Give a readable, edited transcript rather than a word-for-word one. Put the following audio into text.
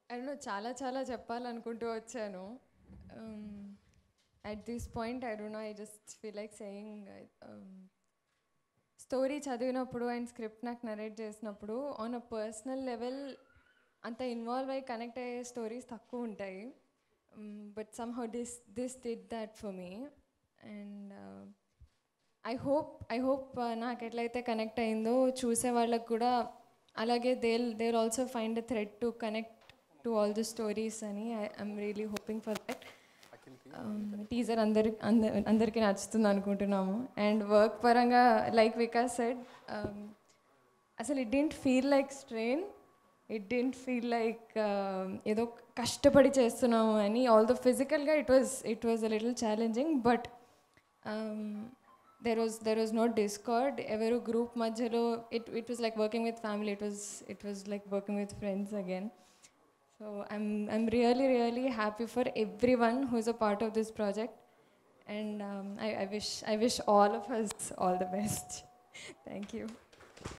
నేను చాలా చాలా చెప్పాలనుకుంటూ వచ్చాను. At this point I don't know, I just feel like saying, story చదివినప్పుడు అండ్ స్క్రిప్ట్ నాకు నరేట్ చేసినప్పుడు ఆన్ అ పర్సనల్ లెవెల్ అంత ఇన్వాల్వ్ అయ్యి కనెక్ట్ అయ్యే స్టోరీస్ తక్కువ ఉంటాయి. But somehow this did that for me. And I hope నాకు ఎట్లయితే కనెక్ట్ అయిందో చూసే వాళ్ళకు కూడా అలాగే they'll also find a thread to connect to all the stories అని I'm really hoping for that. Teaser అందరికీ నచ్చుతుంది అనుకుంటున్నాము. అండ్ వర్క్ పరంగా లైక్ వికాస్ సెడ్, అసలు it didn't feel like strain, it didn't feel like ఏదో కష్టపడి చేస్తున్నాము అని. ఆల్దో ఫిజికల్గా it was a little challenging, but there was no discord ever group majhalo. It was like working with family. It was like working with friends again. So I'm really happy for everyone who is a part of this project, and I wish all of us all the best. Thank you.